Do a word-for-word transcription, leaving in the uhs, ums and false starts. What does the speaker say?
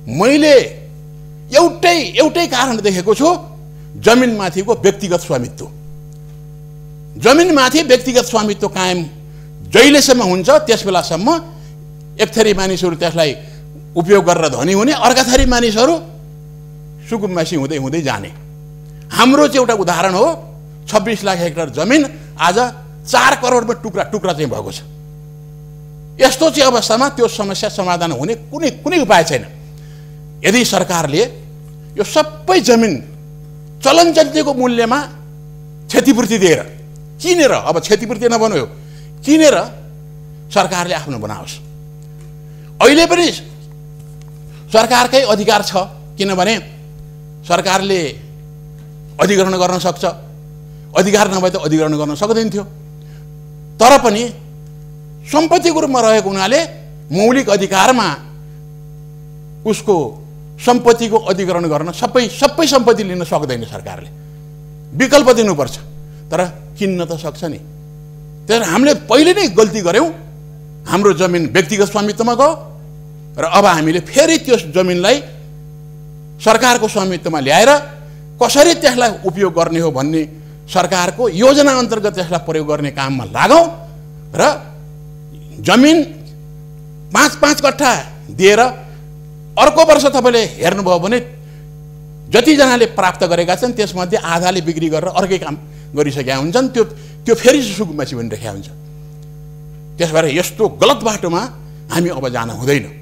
मैले एउटै एउटै कारण देखेको छु, जमिनमाथिको व्यक्तिगत स्वामित्व। जमिनमाथि व्यक्तिगत स्वामित्व कायम जहिलेसम्म हुन्छ त्यस बेलासम्म एक थरी मानिसहरू त्यसलाई उपयोग गरेर धनी हुने, अर्का थरी मानिसहरू सुकुम्बासी हुँदै हुँदै जाने। हाम्रो चाहिँ एउटा उदाहरण हो, छब्बिस लाख हेक्टर जमिन आज चार करोडमा टुक्रा टुक्रा चाहिँ भएको छ। यस्तो चाहिँ अवस्थामा त्यो समस्या समाधान हुने कुनै कुनै उपाय छैन। यदि सरकारले यो सबै जमिन चलनचल्तीको मूल्यमा क्षतिपूर्ति दिएर किनेर, अब क्षतिपूर्ति नभन्नु हो, किनेर सरकारले आफ्नो बनाओस्। अहिले पनि सरकारकै अधिकार छ, किनभने सरकारले अधिग्रहण गर्न सक्छ। अधिकार नभए त अधिग्रहण गर्न सक्दैन थियो। तर पनि सम्पत्तिको रूपमा रहेको हुनाले मौलिक अधिकारमा उसको सम्पत्तिको अधिग्रहण गर्न सबै सबै सम्पत्ति लिन सक्दैन सरकारले, विकल्प दिनुपर्छ। तर किन्न त सक्छ नि। त्यसैले हामीले पहिले नै गल्ती गऱ्यौँ, हाम्रो जमिन व्यक्तिगत स्वामित्वमा गयो र अब हामीले फेरि त्यो जमिनलाई सरकारको स्वामित्वमा ल्याएर कसरी त्यसलाई उपयोग गर्ने हो भन्ने सरकारको योजना अन्तर्गत त्यसलाई प्रयोग गर्ने काममा लागौँ र जमिन पाँच पाँच कट्ठा दिएर अर्को वर्ष तपाईँले हेर्नुभयो भने जतिजनाले प्राप्त गरेका छन् त्यसमध्ये आधाले बिक्री गरेर अर्कै काम गरिसकेका हुन्छन्। त्यो त्यो फेरि सुकुम्बासी भनिरहेका हुन्छ। त्यस भएर यस्तो गलत बाटोमा हामी अब जान हुँदैन।